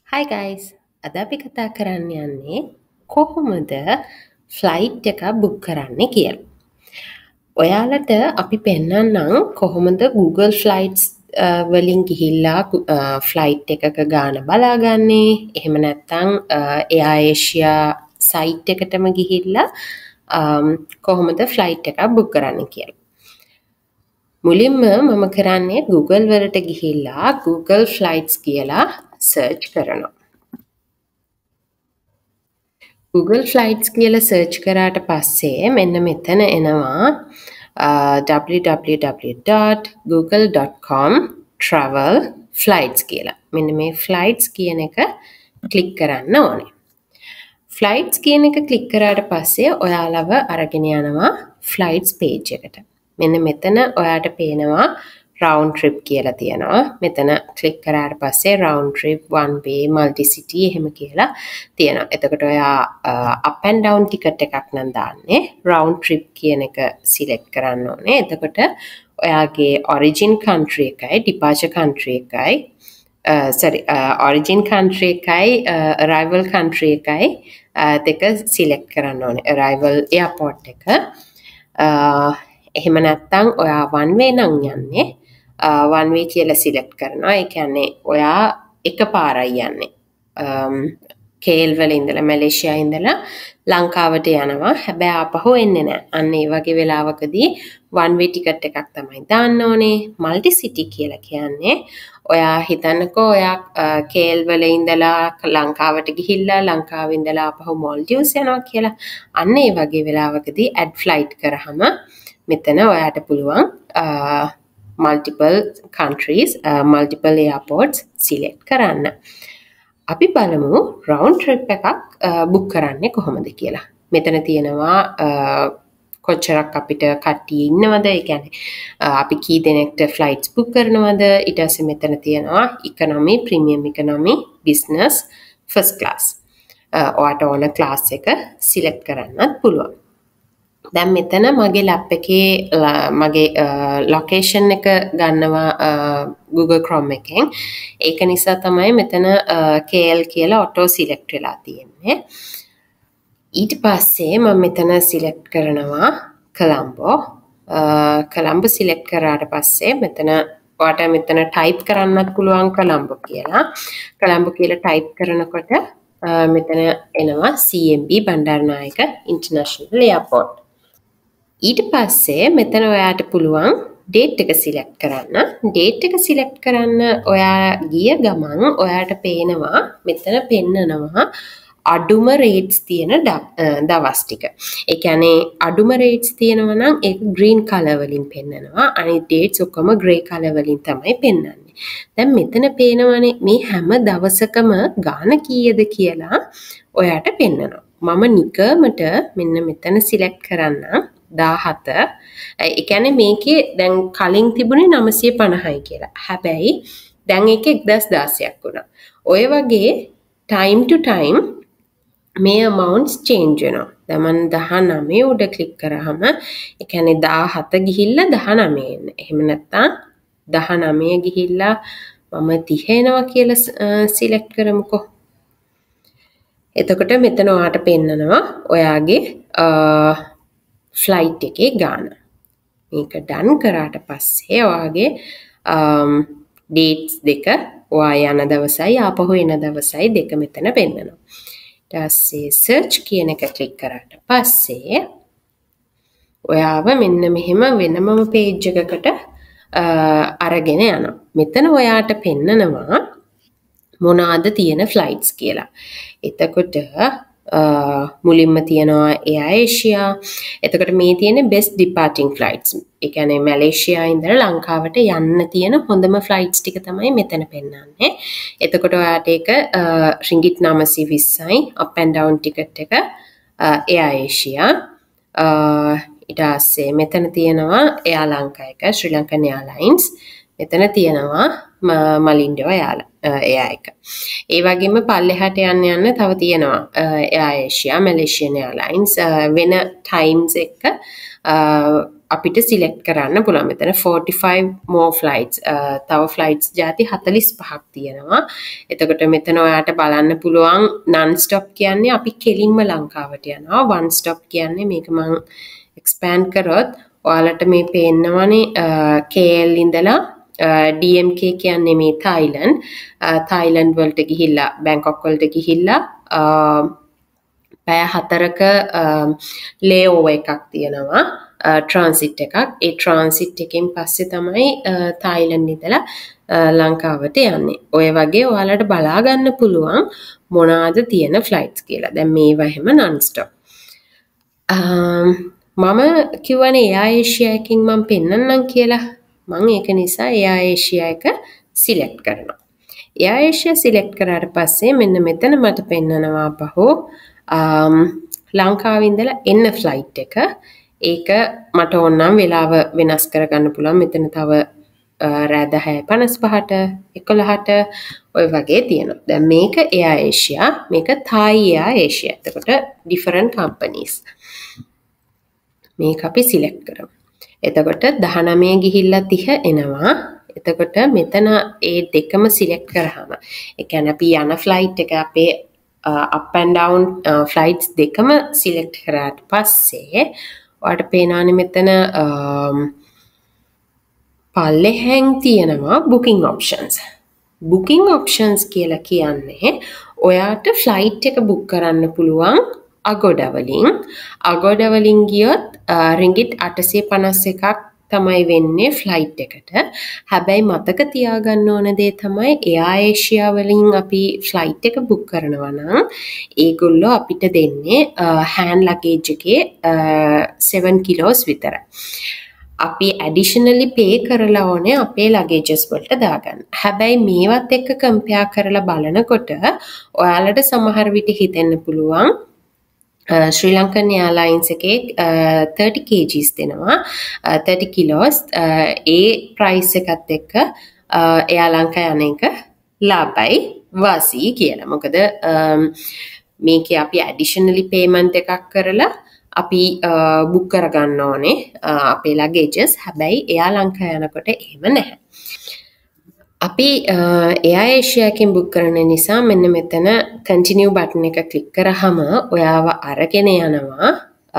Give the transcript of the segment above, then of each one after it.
Hi guys. අද අපි කතා කරන්න යන්නේ කොහොමද ෆ්ලයිට් එක බුක් කරන්නේ කියලා. ඔයාලට අපි පෙන්නන්නම් කොහොමද Google Flights වලින් ගිහිල්ලා ෆ්ලයිට් එකක ගාන බලාගන්නේ. එහෙම නැත්නම් Air Asia සයිට් එකටම ගිහිල්ලා කොහොමද ෆ්ලයිට් එකක් බුක් කරන්නේ කියලා. මුලින්ම මම කරන්නේ Google වලට ගිහිල්ලා Google Flights කියලා සර්ච් කරනවා. Google Flights කියලා සර්ච් කරාට පස්සේ මෙන්න මෙතන එනවා www.google.com travel flights කියලා. මෙන්න මේ flights කියන එක ක්ලික් කරන්න ඕනේ. flights කියන එක ක්ලික් කරාට පස්සේ ඔයාලව අරගෙන යනවා flights page එකට. මෙන්න මෙතන ඔයාට පේනවා round trip කියලා තියෙනවා. මෙතන ක්ලික් කරාට පස්සේ round trip one way multi city එහෙම කියලා තියෙනවා. එතකොට ඔයා up and down ticket එකක් නම් දාන්නේ round trip කියන එක select කරන්න ඕනේ. එතකොට ඔයාගේ origin country එකයි departure country එකයි origin country එකයි arrival country එකයි දෙක select කරන්න ඕනේ. arrival airport එක එහෙම නැත්නම් ඔයා one way නම් යන්නේ one way කියලා select කරනවා. ඒ කියන්නේ ඔයා එකපාරයි යන්නේ. KL වල ඉඳලා මැලේසියා ඉඳලා ලංකාවට යනවා. හැබැයි ආපහු එන්නේ නැහැ. අන්න ඒ වගේ වෙලාවකදී one way ticket එකක් තමයි දාන්න ඕනේ. multi city කියලා කියන්නේ ඔයා හිතන්නකෝ ඔයා KL වල ඉඳලා ලංකාවට ගිහිල්ලා ලංකාවේ ඉඳලා ආපහු Maldives යනවා කියලා. අන්න ඒ වගේ වෙලාවකදී add flight කරාම මෙතන ඔයාට පුළුවන් multiple countries, multiple airports select කරන්න. අපි බලමු round trip එකක් book කරන්නේ කොහොමද කියලා. මෙතන තියෙනවා කොච්චරක් අපිට කට්ටිය ඉන්නවද? ඒ කියන්නේ අපි කී දෙනෙක්ට flights book කරනවද? ඊට පස්සේ මෙතන තියෙනවා economy, premium economy, business, first class. ඔයාට ඕන class එක select කරන්නත් පුළුවන්. දැන් මෙතන මගේ ලැප් එකේ මගේ ලොකේෂන් එක ගන්නවා Google Chrome එකෙන්. ඒක නිසා තමයි මෙතන KL කියලා auto select වෙලා තියෙන්නේ. ඊට පස්සේ මම මෙතන select කරනවා Colombo. Colombo select කරාට පස්සේ මෙතන ඔයාට මෙතන type කරන්නත් පුළුවන් Colombo කියලා. Colombo කියලා type කරනකොට මෙතන එනවා CMB Bandaranaike International Airport. ඊට පස්සේ මෙතන ඔයාට පුළුවන් date එක select කරන්න. date එක select කරන්න ඔයා ගිය ගමන් ඔයාට පේනවා මෙතන පෙන්නනවා අඩුම rates තියෙන දවස් ටික. ඒ කියන්නේ අඩුම rates තියෙනවා නම් ඒක green color වලින් පෙන්නනවා. අනිත් dates ඔක්කොම grey color වලින් තමයි පෙන්නන්නේ. දැන් මෙතන පේනවනේ මේ හැම දවසකම ගාන කීයද කියලා ඔයාට පෙන්නනවා. මම නිකමට මෙන්න මෙතන select කරන්නම් 17. ඒ කියන්නේ මේකේ දැන් කලින් තිබුණේ 950යි කියලා. හැබැයි දැන් ඒක 1016ක් වුණා. ඔය වගේ time to time මේ amounts change වෙනවා. දැන් මම 19 උඩ ක්ලික් කරාම ඒ කියන්නේ 17 ගිහිල්ලා 19 එන්න. එහෙම නැත්නම් 19 ගිහිල්ලා මම 30 එනවා කියලා select කරමුකෝ. එතකොට මෙතන ඔයාට පෙන්නනවා ඔයාගේ ෆ්ලයිට් එකේ ගාන. මේක done කරාට පස්සේ ඔයාගේ dates දෙක ඔයා යන දවසයි ආපහු එන දවසයි දෙක මෙතන පෙන්නනවා. ඊට පස්සේ search කියන එක ක්ලික් කරාට පස්සේ ඔයාව මෙන්න මෙහෙම වෙනමම page එකකට අරගෙන යනවා. මෙතන ඔයාට පෙන්නනවා මොනවාද තියෙන flights කියලා. එතකොට මුලින්ම තියෙනවා Air Asia. එතකොට මේ තියෙන best departing flights. ඒ කියන්නේ මැලේසියා ඉඳලා ලංකාවට යන්න තියෙන හොඳම flights ටික තමයි මෙතන පෙන්නන්නේ. එතකොට ඔයාට ඒක ringgit 920යි up and down ticket එක Air Asia. ඊට පස්සේ මෙතන තියෙනවා Air Lanka එක Sri Lankan Airlines. මෙතන තියෙනවා මලින්ඩෝ Air එක. ඒ වගේම පල්ලෙහාට යන්න තව තියෙනවා Air Asia, Malaysian Airlines වෙන times එක අපිට සිලෙක්ට් කරන්න පුළුවන්. මෙතන 45 more flights තව flights ಜಾති 45ක් තියෙනවා. එතකොට මෙතන ඔයාට බලන්න පුළුවන් non stop කියන්නේ අපි කෙලින්ම ලංකාවට යනවා. one stop කියන්නේ මේක මම expand කරොත් ඔයාලට මේ පේන්නවනේ KL ඉඳලා DMK කියන්නේ මේ Thailand වලට ගිහිල්ලා Bangkok වලට ගිහිල්ලා පැය 4ක layover එකක් තියෙනවා transit එකක්. ඒ transit එකෙන් පස්සේ තමයි Thailand ඉඳලා ලංකාවට යන්නේ. ඔය වගේ ඔයාලට බලා ගන්න පුළුවන් මොනවාද තියෙන flights කියලා. දැන් මේවා හැම non stop. මම කිව්වනේ Air Asia එකකින් මම පෙන්නන්නම් කියලා. මම ඒක නිසා Air Asia එක සිලෙක්ට් කරනවා. Air Asia සිලෙක්ට් කරාට පස්සේ මෙන්න මෙතන මට පෙන්නනවා පහෝ ලංකාවේ ඉඳලා එන්න ෆ්ලයිට් එක. ඒක මට ඕනනම් වෙලාව වෙනස් කරගන්න පුළුවන්. මෙතන තව රෑ 10:55ට 11ට ඔය වගේ තියෙනවා. දැන් මේක Air Asia, මේක Thai Air Asia. එතකොට different companies. මේක අපි සිලෙක්ට් කරමු. එතකොට 19 ගිහිල්ලා 30 එනවා. එතකොට මෙතන ඒ දෙකම සිලෙක්ට් කරාම ඒ කියන්නේ අපි යන ෆ්ලයිට් එක අපේ up and down flights දෙකම සිලෙක්ට් කරාට පස්සේ ඔයාලට පේනවානේ මෙතන පල්ලෙහෙන් තියෙනවා booking options. booking options කියලා කියන්නේ ඔයාට ෆ්ලයිට් එක book කරන්න පුළුවන් අගොඩ වලින් ගියොත් ringgit 851ක් තමයි වෙන්නේ ෆ්ලයිට් එකට. හැබැයි මතක තියාගන්න ඕන දේ තමයි Air Asia වලින් අපි ෆ්ලයිට් එක book කරනවා නම් ඒගොල්ලෝ අපිට දෙන්නේ hand luggage එකේ 7 kilos විතරයි. අපි additionally pay කරලා ඕනේ අපේ luggages වලට දාගන්න. හැබැයි මේවත් එක්ක compare කරලා බලනකොට ඔයාලට සමහර විට හිතෙන්න පුළුවන් Sri Lankan Airlines එකේ 30 kgs දෙනවා 30 kilos ඒ price එකත් එක්ක Air Lanka යන එක ලාභයි වාසි කියලා. මොකද මේකේ අපි additionally payment එකක් කරලා අපි book කරගන්න ඕනේ අපේ luggages. හැබැයි Air Lanka යනකොට එහෙම නැහැ. අපි Air Asia එකෙන් book කරන නිසා මෙන්න මෙතන continue button එක click කරාම ඔයාව අරගෙන යනවා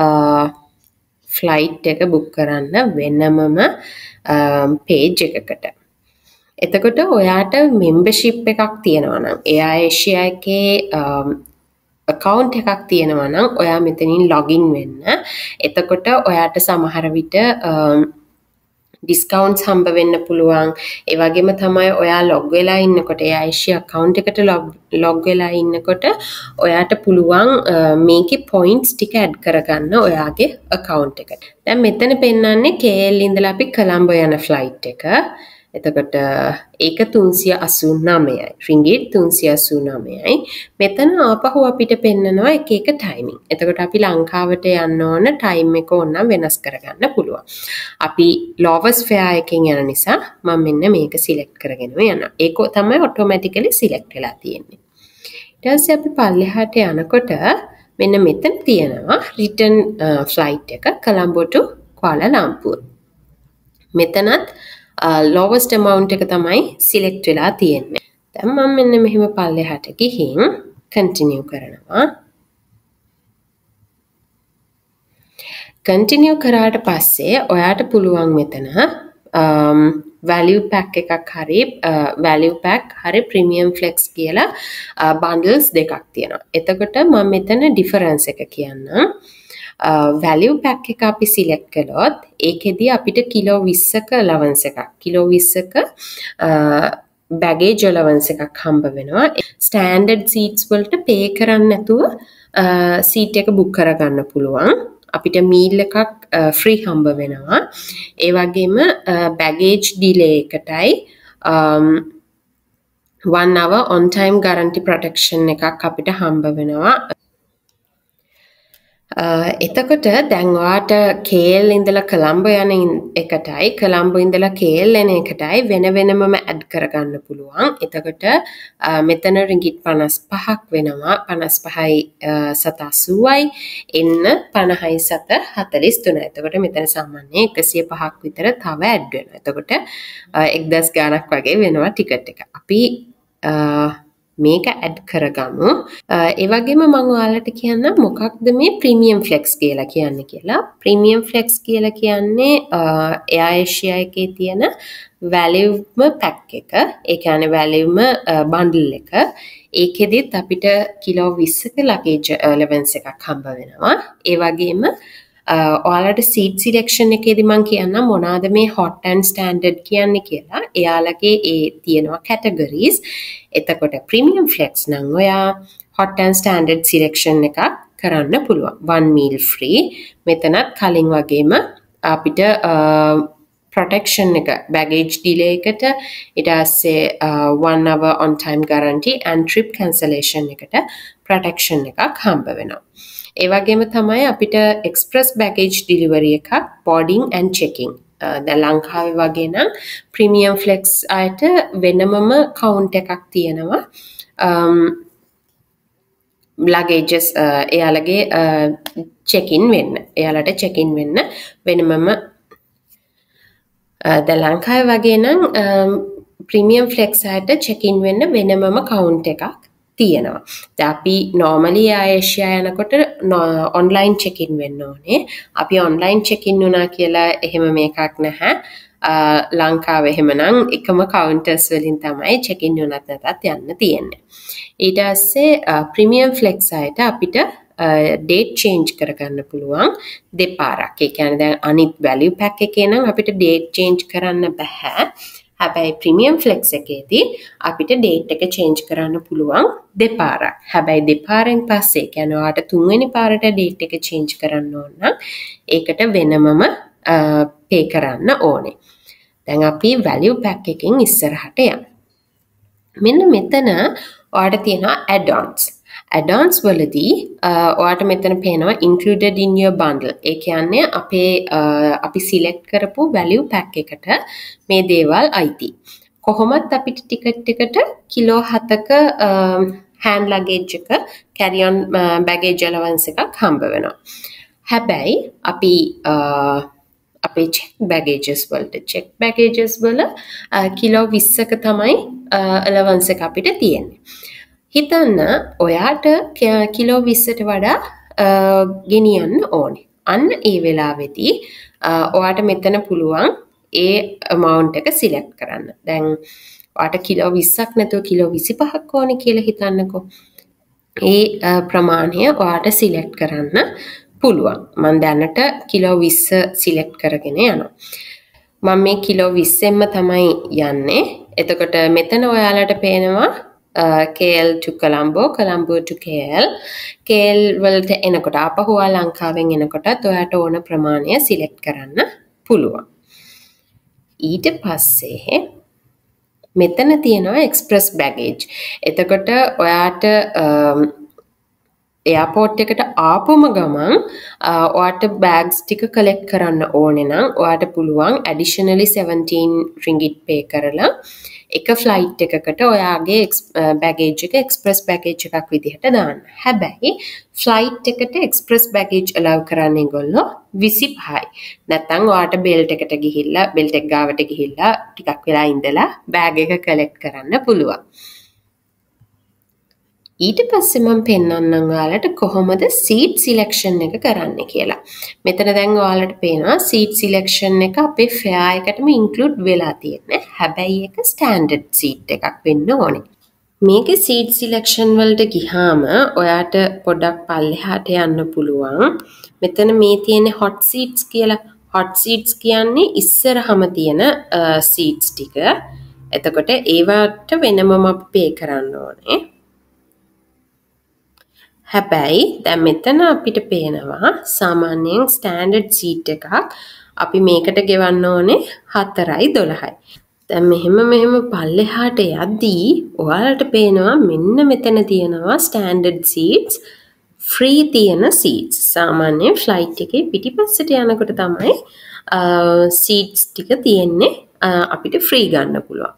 flight එක book කරන්න වෙනමම page එකකට. එතකොට ඔයාට membership එකක් තියෙනවා නම් Air Asia එකේ account එකක් තියෙනවා නම් ඔයා මෙතනින් login වෙන්න. එතකොට ඔයාට සමහර විට discounts හම්බ වෙන්න පුළුවන්. ඒ වගේම තමයි ඔයා log වෙලා ඉන්නකොට Air Asia account එකට log වෙලා ඉන්නකොට ඔයාට පුළුවන් මේකේ points ටික add කරගන්න ඔයාගේ account එකට. දැන් මෙතන පෙන්නන්නේ KL ඉඳලා අපි කොළඹ යන flight එක. එතකොට ඒක 389යි. ringgit 389යි. මෙතන ආපහු අපිට පෙන්නනවා එක එක timing. එතකොට අපි ලංකාවට යන්න ඕන time එක ඕනනම් වෙනස් කරගන්න පුළුවන්. අපි lowest fare එකෙන් යන නිසා මම මෙන්න මේක select කරගෙන යනවා. ඒක තමයි automatically select වෙලා තියෙන්නේ. ඊට පස්සේ අපි පල්ලෙහාට යනකොට මෙන්න මෙතන තියෙනවා return flight එක Colombo to Kuala Lumpur. මෙතනත් lowest amount එක තමයි select වෙලා තියෙන්නේ. දැන් මම මෙන්න මෙහෙම පල්ලෙහාට ගිහින් continue කරනවා. continue කරාට පස්සේ ඔයාට පුළුවන් මෙතන value pack එකක් හරි value pack හරි premium flex කියලා bundles දෙකක් තියෙනවා. එතකොට මම මෙතන difference එක කියන්නම්. value pack එක අපි select කළොත් ඒකෙදී අපිට කිලෝ 20ක allowance එකක් කිලෝ 20ක baggage allowance එකක් හම්බ වෙනවා. standard seats වලට pay කරන්න නැතුව seat එක book කරගන්න පුළුවන්. අපිට meal එකක් free හම්බ වෙනවා. ඒ වගේම baggage delay එකටයි 1 hour on time guarantee protection එකක් අපිට හම්බ වෙනවා. එතකොට දැන් ඔයාට කේල් ඉඳලා කොළඹ යන එකටයි කොළඹ ඉඳලා කේල් එන එකටයි වෙන වෙනමම ඇඩ් කරගන්න පුළුවන්. එතකොට මෙතන රිංගිට් 55ක් වෙනවා. 55යි 780යි එන්න 50යි 743. එතකොට මෙතන සාමාන්‍යයෙන් 105ක් විතර තව ඇඩ් වෙනවා. එතකොට 1000 ගාණක් වගේ වෙනවා ටිකට් එක. අපි මේක ඇඩ් කරගමු. ඒ වගේම මම ඔයාලට කියන්නම් මොකක්ද මේ ප්‍රීමියම් ෆ්ලෙක්ස් කියලා කියන්නේ කියලා. ප්‍රීමියම් ෆ්ලෙක්ස් කියලා කියන්නේ එයා ඒෂියා එකේ තියෙන වැලියුම පැක් එක. ඒ කියන්නේ වැලියුම බන්ඩල් එක. ඒකෙදිත් අපිට කිලෝ 20ක ලගේජ් ඇලවන්ස් එකක් හම්බ වෙනවා. ඒ වගේම ඔයාලට සීට් සිලෙක්ෂන් එකේදී මම කියන්නම් මොනවාද මේ හොට් ඇන්ඩ් ස්ටෑන්ඩඩ් කියන්නේ කියලා. එයාලගේ ඒ තියෙනවා කැටගරීස්. එතකොට ප්‍රීමියම් ෆ්ලෙක්ස් නම් ඔයා හොට් ඇන්ඩ් ස්ටෑන්ඩඩ් සිලෙක්ෂන් එකක් කරන්න පුළුවන්. 1 meal free. මෙතනත් කලින් වගේම අපිට protection එක baggage delay එකට ඊට පස්සේ 1 hour on time guarantee and trip cancellation එකට protection එකක් හම්බ වෙනවා. ඒ වගේම තමයි අපිට express baggage delivery එකක් boarding and checking. දැන් ලංකාවේ වගේ නම් premium flex අයට වෙනමම count එකක් තියෙනවා. luggages එයාලගේ check-in වෙන්න. එයාලට check-in වෙන්න වෙනමම දැන් ලංකාවේ වගේ නම් premium flex අයට check-in වෙන්න වෙනමම count එකක් තියෙනවා. දැන් අපි normally ආයේෂියා යනකොට online check-in වෙන්න ඕනේ. අපි online check-in වුණා කියලා එහෙම මේකක් නැහැ. ලංකාවේ එහෙමනම් එකම counters වලින් තමයි check-in වුණත් නැතත් යන්න තියෙන්නේ. ඊට පස්සේ premium flex අයට අපිට date change කරගන්න පුළුවන් දෙපාරක්. ඒ කියන්නේ දැන් අනිත් value pack එකේ නම් අපිට date change කරන්න බෑ. හැබැයි ප්‍රීමියම් ෆ්ලෙක්ස් එකේදී අපිට ඩේට් එක චේන්ජ් කරන්න පුළුවන් දෙපාරක්. හැබැයි දෙපාරෙන් පස්සේ කියන්නේ ඔයාට තුන්වෙනි පාරට ඩේට් එක චේන්ජ් කරන්න ඕන නම් ඒකට වෙනමම පේ කරන්න ඕනේ. දැන් අපි වැලියු පැක් එකකින් ඉස්සරහට යමු. මෙන්න මෙතන ඔයාට තියෙනවා add-ons. add-ons වලදී ඔයාට මෙතන පේනවා included in your bundle. ඒ කියන්නේ අපි select කරපු value pack එකට මේ දේවල් අයිති. කොහොමත් අපිට ටිකට් එකට කිලෝ 7ක hand luggage එක carry on baggage allowance එකක් හම්බ වෙනවා. හැබැයි අපි අපේ check baggages වල කිලෝ 20ක තමයි allowance එක අපිට තියෙන්නේ. හිතන්න ඔයාට කිලෝ 20ට වඩා ගෙනියන්න ඕනේ. අන්න ඒ වෙලාවේදී ඔයාට මෙතන පුළුවන් ඒ amount එක select කරන්න. දැන් ඔයාට කිලෝ 20ක් නැතුව කිලෝ 25ක් ඕනේ කියලා හිතන්නකෝ. ඒ ප්‍රමාණය ඔයාට select කරන්න පුළුවන්. මම දැනට කිලෝ 20 select කරගෙන යනවා. මම මේ කිලෝ 20ෙන්ම තමයි යන්නේ. එතකොට මෙතන ඔයාලට පේනවා KL to Colombo, Colombo to KL. KL වලට එනකොට ආපහු ලංකාවෙන් එනකොටත් ඔයාට ඕන ප්‍රමාණය සිලෙක්ට් කරන්න පුළුවන්. ඊට පස්සේ මෙතන තියෙනවා express baggage. එතකොට ඔයාට එයාපෝට් එකට ආපුම ගමන් ඔයාට බෑග්ස් ටික කලෙක්ට් කරන්න ඕනේ නම් ඔයාට පුළුවන් additionally 17 ringgit pay කරලා එක ෆ්ලයිට් එකකට ඔයාගේ baggage එක express baggage එකක් විදිහට දාන්න. හැබැයි ෆ්ලයිට් එකට express baggage allow කරන්නේ ඒගොල්ලෝ 25යි. නැත්නම් ඔයාට belt එකට ගිහිල්ලා belt එක ගාවට ගිහිල්ලා ටිකක් වෙලා ඉඳලා bag එක කලෙක්ට් කරන්න පුළුවන්. ඊට පස්සේ මම පෙන්නන්නම් ඔයාලට කොහොමද seat selection එක කරන්න කියලා. මෙතන දැන් ඔයාලට පේනවා seat selection එක අපේ fare එකටම include වෙලා තියෙන්නේ. හැබැයි ඒක standard seat එකක් වෙන්න ඕනේ. මේකේ seat selection වලට ගියාම ඔයාට පොඩක් පල්ලෙහාට යන්න පුළුවන්. මෙතන මේ තියෙන hot seats කියලා. hot seats කියන්නේ ඉස්සරහම තියෙන seats ටික. එතකොට ඒවට වෙනමම අපි pay කරන්න ඕනේ. හැබැයි දැන් මෙතන අපිට පේනවා සාමාන්‍යයෙන් ස්ටෑන්ඩඩ් සීට් එකක් අපි මේකට ගෙවන්න ඕනේ 4.12යි. දැන් මෙහෙම පල්ලෙහාට යද්දී ඔයාලට පේනවා මෙන්න මෙතන තියෙනවා ස්ටෑන්ඩඩ් සීට්ස් ෆ්‍රී තියෙන සීට්ස්. සාමාන්‍යයෙන් ෆ්ලයිට් එකේ පිටිපස්සට යනකොට තමයි සීට්ස් ටික තියෙන්නේ අපිට ෆ්‍රී ගන්න පුළුවන්.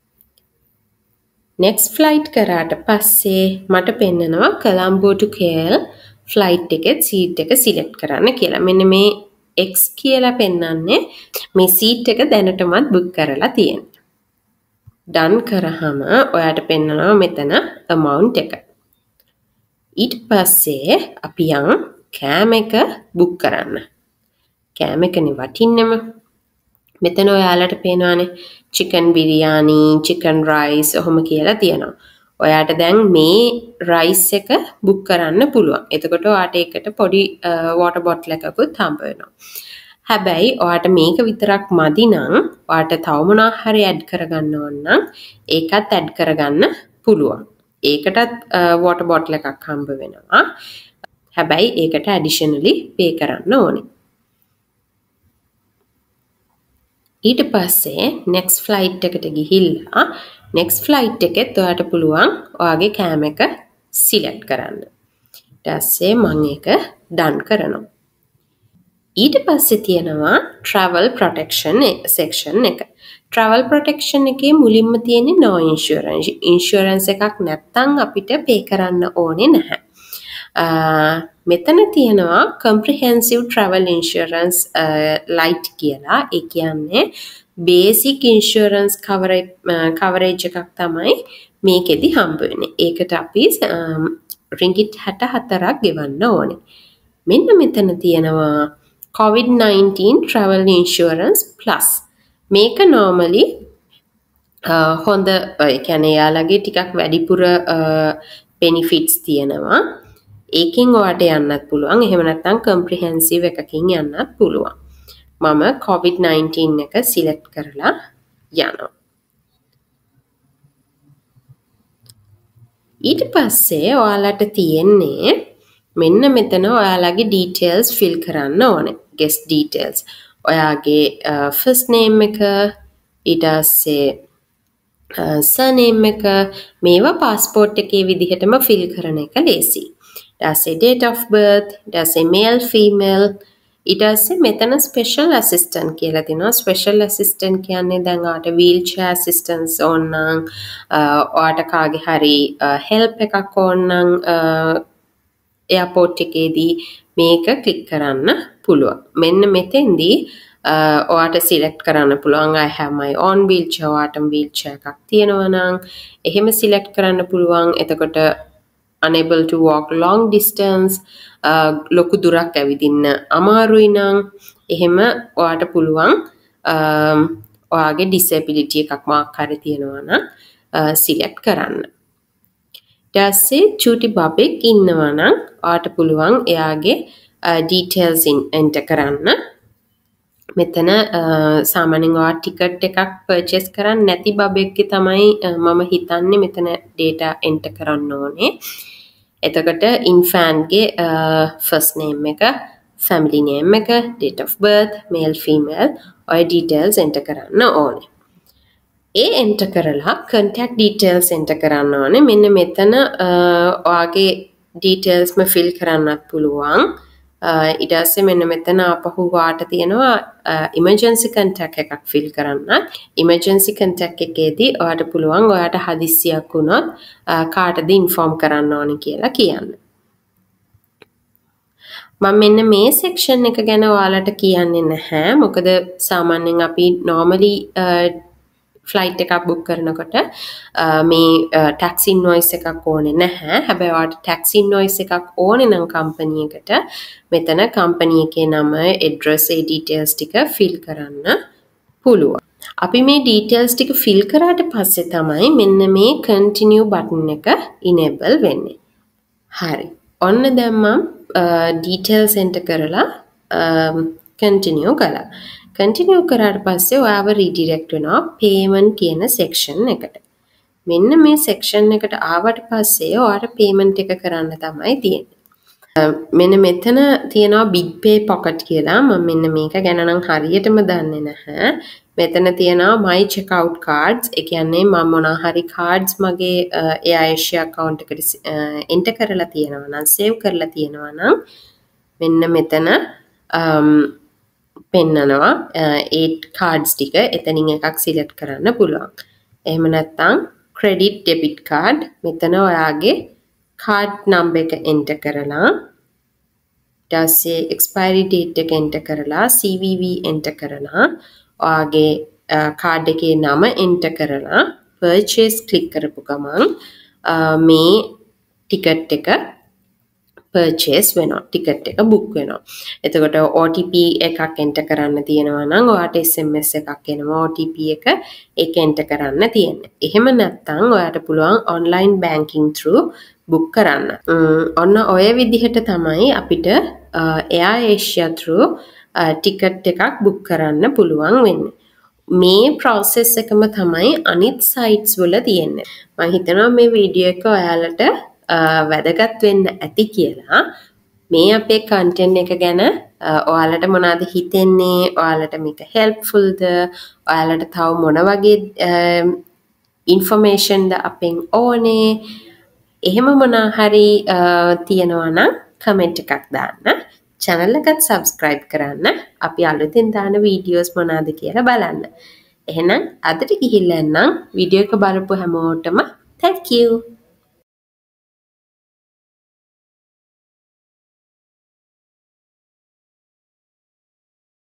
next flight කරාට පස්සේ මට පෙන්නනවා Colombo to KL flight එකේ seat එක select කරන්න කියලා. මෙන්න මේ X කියලා පෙන්නන්නේ මේ seat එක දැනටමත් book කරලා තියෙනවා. done කරාම ඔයාට පෙන්නනවා මෙතන amount එක. ඊට පස්සේ අපි යන් cam එක book කරන්න. cam එකනේ වටින්නම. මෙතන ඔයාලට පේනවානේ chicken biryani, chicken rice ඔහොම කියලා තියෙනවා. ඔයාට දැන් මේ rice එක book කරන්න පුළුවන්. එතකොට ඔයාට ඒකට පොඩි water bottle එකකුත් හම්බ වෙනවා. හැබැයි ඔයාට මේක විතරක් මදි නම් ඔයාට තව මොනවා හරි add කරගන්න ඕන නම් ඒකත් add කරගන්න පුළුවන්. ඒකටත් water bottle එකක් හම්බ වෙනවා. හැබැයි ඒකට additionally pay කරන්න ඕනේ. ඊට පස්සේ next flight එකට ගිහිල්ලා next flight එකෙත් ඔයාට පුළුවන් ඔයාගේ cam එක select කරන්න. ඊට පස්සේ මම ඒක done කරනවා. ඊට පස්සේ තියෙනවා travel protection section එක. travel protection එකේ මුලින්ම තියෙන්නේ no insurance. insurance එකක් නැත්නම් අපිට pay කරන්න ඕනේ නැහැ. මෙතන තියෙනවා comprehensive travel insurance light කියලා. ඒ කියන්නේ basic insurance coverage එකක් තමයි මේකෙදි හම්බ වෙන්නේ. ඒකට අපි ringgit 64ක් ගෙවන්න ඕනේ. මෙන්න මෙතන තියෙනවා COVID-19 travel insurance plus. මේක normally හොඳ ඒ කියන්නේ යාළගේ ටිකක් වැඩිපුර benefits තියෙනවා. ඒකෙන් ඔයාට යන්නත් පුළුවන්. එහෙම නැත්නම් comprehensive එකකින් යන්නත් පුළුවන්. මම COVID-19 එක select කරලා යනවා. ඊට පස්සේ ඔයාලට තියෙන්නේ මෙන්න මෙතන ඔයාලගේ details fill කරන්න ඕනේ. guest details. ඔයාගේ first name එක, ඊට පස්සේ surname එක, මේවා passport එකේ විදිහටම fill කරන එක ලේසි. ඊට පස්සේ date of birth, ඊට පස්සේ male female, ඊට පස්සේ මෙතන special assistant කියලා තියෙනවා. special assistant කියන්නේ දැන් ඔයාට wheelchair assistance ඕන නම්, ඔයාට කාගේ හරි help එකක් ඕන නම් airport එකේදී මේක click කරන්න පුළුවන්. මෙන්න මෙතෙන්දී ඔයාට select කරන්න පුළුවන් I have my own wheelchair. ඔයාට wheelchair එකක් තියෙනවා නම් එහෙම select කරන්න පුළුවන්. එතකොට unable to walk long distance, ලොකු දුරක් ඇවිදින්න අමාරුයි නම් එහෙම ඔයාට පුළුවන් ඔයාගේ disability එකක් මාක් හරි තියෙනවා නම් select කරන්න. ඊට පස්සේ චූටි බබෙක් ඉන්නවා නම් ඔයාට පුළුවන් එයාගේ details enter කරන්න. මෙතන සාමාන්‍යයෙන් ඔයා ටිකට් එකක් purchase කරන්න නැති බබෙක්ගේ තමයි මම හිතන්නේ මෙතන data enter කරන්න ඕනේ. එතකොට infant ගේ first name එක, family name එක, date of birth, male female ඔය details enter කරන්න ඕනේ. ඒ enter කරලා contact details enter කරන්න ඕනේ. මෙන්න මෙතන ඔයාගේ details fill කරන්නත් පුළුවන්. ඊට පස්සේ මෙන්න මෙතන ආපහු වාට තියෙනවා emergency contact එකක් fill කරන්න. emergency contact එකේදී ඔයාට පුළුවන් ඔයාට හදිස්සියක් වුණොත් කාටද inform කරන්න ඕනේ කියලා කියන්න. මම මෙන්න මේ section එක ගැන ඔයාලට කියන්නේ නැහැ. මොකද සාමාන්‍යයෙන් අපි normally flight එකක් book කරනකොට මේ tax invoice එකක් ඕනේ නැහැ. හැබැයි ඔයාට tax invoice එකක් ඕනේ නම් company එකට මෙතන company එකේ නම, address, ඒ details ටික fill කරන්න පුළුවන්. අපි මේ details ටික fill කරාට පස්සේ තමයි මෙන්න මේ continue button එක enable වෙන්නේ. හරි. ඔන්න දැන් මම details enter කරලා continue කළා. continue කරාට පස්සේ ඔයාව redirect වෙනවා payment කියන section එකට. මෙන්න මේ section එකට ආවට පස්සේ ඔයාට payment එක කරන්න තමයි තියෙන්නේ. මෙන්න මෙතන තියෙනවා big pay pocket කියලා. මම මෙන්න මේක ගැන නම් හරියටම දන්නේ නැහැ. මෙතන තියෙනවා my checkout cards. ඒ කියන්නේ මම මොනවා හරි cards මගේ Air Asia account එකට enter කරලා තියෙනවා නම් save කරලා තියෙනවා නම් මෙන්න මෙතන පෙන්නනවා ඒ cards ටික. එතනින් එකක් select කරන්න පුළුවන්. එහෙම නැත්නම් credit debit card. මෙතන ඔයාගේ card number එක enter කරලා ඊට පස්සේ expiry date එක enter කරලා CVV enter කරලා ඔයාගේ card එකේ නම enter කරලා purchase click කරපු ගමන් මේ ticket එක purchase වෙනවා. ticket එක book වෙනවා. එතකොට OTP එකක් enter කරන්න තියෙනවා නම් ඔයාට SMS එකක් එනවා OTP එක ඒක enter කරන්න තියෙන්නේ. එහෙම නැත්නම් ඔයාට පුළුවන් online banking through book කරන්න. ඔන්න ඔය විදිහට තමයි අපිට Air Asia through ticket එකක් book කරන්න පුළුවන් වෙන්නේ. මේ process එකම තමයි අනිත් sites වල තියෙන්නේ. මම හිතනවා මේ වීඩියෝ එක ඔයාලට වැදගත් වෙන්න ඇති කියලා. මේ අපේ content එක ගැන ඔයාලට මොනවද හිතෙන්නේ? ඔයාලට මේක helpful ද? ඔයාලට තව මොන වගේ information ද අපෙන් ඕනේ? එහෙම මොනවා හරි තියෙනවා නම් comment එකක් දාන්න. channel එකත් subscribe කරන්න. අපි අලුතෙන් දාන videos මොනවාද කියලා බලන්න. එහෙනම් අදට ගිහිල්ලා නම් වීඩියෝ එක බලපු හැමෝටම thank you.